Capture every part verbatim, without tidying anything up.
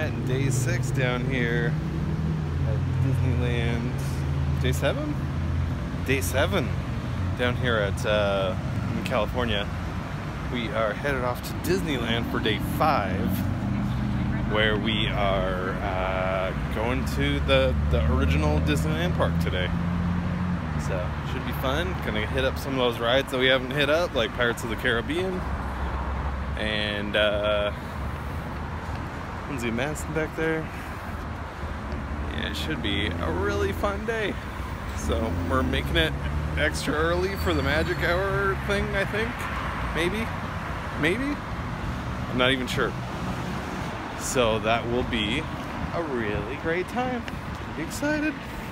Alright, day six down here at Disneyland. Day seven? Day seven down here at uh, in California. We are headed off to Disneyland for day five, where we are uh, going to the, the original Disneyland park today. So, should be fun. Gonna hit up some of those rides that we haven't hit up, like Pirates of the Caribbean. And, uh, Lindsay Madsen back there. Yeah, it should be a really fun day. So, we're making it extra early for the magic hour thing, I think. Maybe? Maybe? I'm not even sure. So, that will be a really great time. Be excited.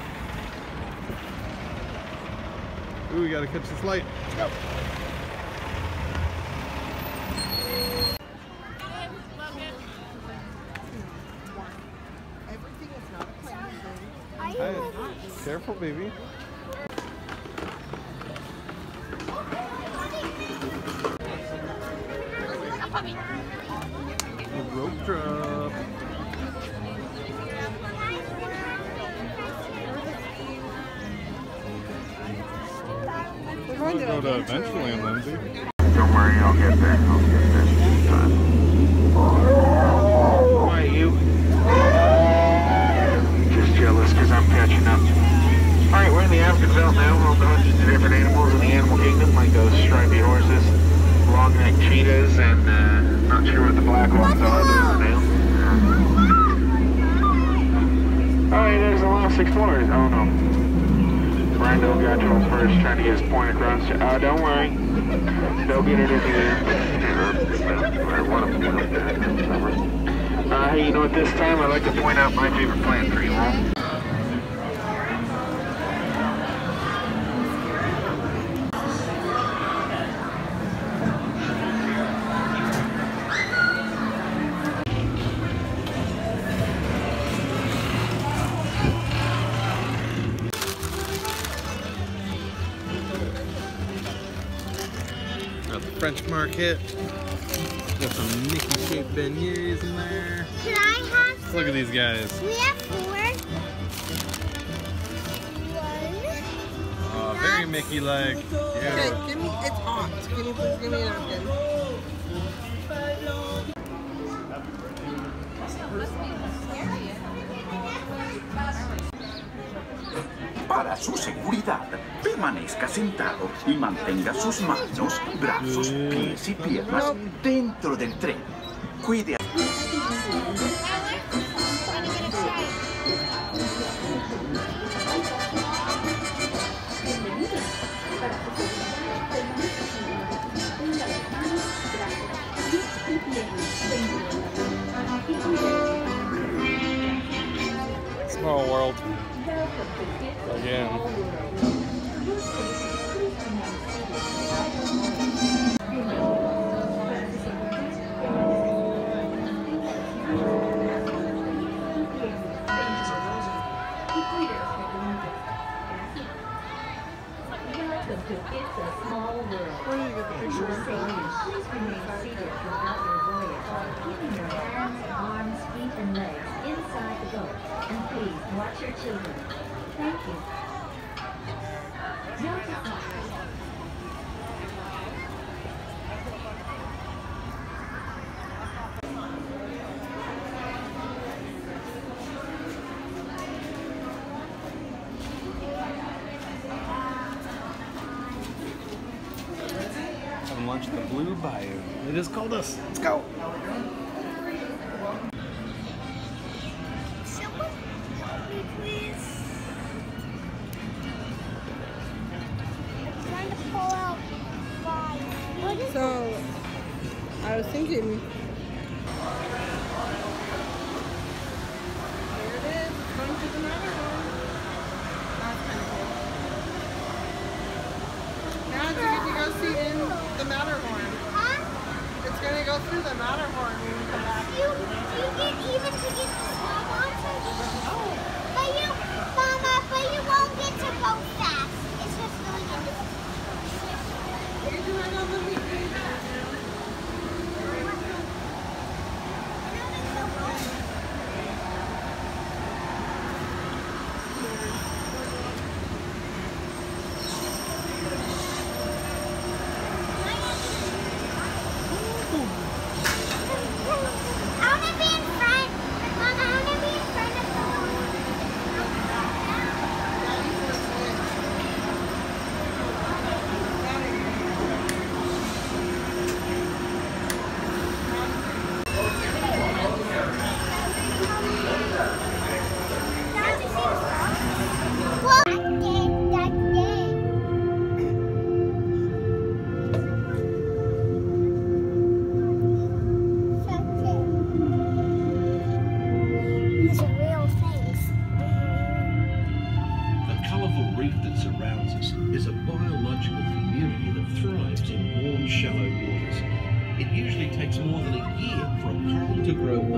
Ooh, we gotta catch this light. Let's go. Hi. Careful, baby. A rope drop. We're going to we'll go to Adventureland, Lindsay. Don't worry, I'll get there. I'll get there. Who are you? Just jealous because I'm catching up. Alright, we're in the Africanville now. Home to hundreds of different animals in the animal kingdom, like those stripy horses, long-necked cheetahs, and uh, not sure what the black ones are. Those are now. Alright, there's the last explorers. Oh no. Brando got to him first, trying to get his point across. Oh, don't worry. They'll get it in the end. Uh, hey, you know what, this time I'd like to point out my favorite plant for you all. French market. Got some Mickey-shaped beignets in there. Can I have some? Look at these guys. We have four. One. Oh, very Mickey-like. Okay, give me, it's hot. Can you please give me a napkin? Para su seguridad, permanezca sentado y mantenga sus manos, brazos, pies y piernas dentro del tren. Cuide. Small world. Again. It's a small world. Where do you get the picture of Please remain seated throughout your voyage, keeping your hands, arms, feet, and legs inside the boat. And please watch your children. Thank you. Note to self. Having lunch at the Blue Bayou. They just called us. Let's go. Someone help me, please. I'm trying to pull out five. What is So, I was thinking, there it is, it's going to the Matterhorn. That's kind of cool. Now you get to go see in the Matterhorn. Huh? It's going to go through the Matterhorn when we come back. You, you get even to get the small monsters? Oh. But you, Mama, but you won't get to go fast. It's just going to You can ride on the weekend.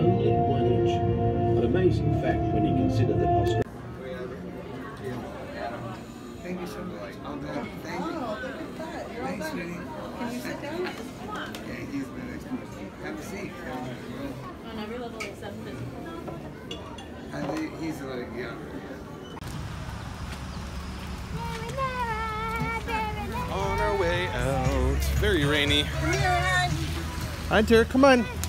only one inch. An amazing fact when you consider that Australia. Thank you so much. I'll do it. Thank you. Oh, look at that. You're all Thanks, done. sweetie. Can you sit down? Yeah, he's been next to me. Have a seat. On every level except physical. I think he's like, yeah. On our way out. Very rainy. Come here, Ed. Hunter, come on.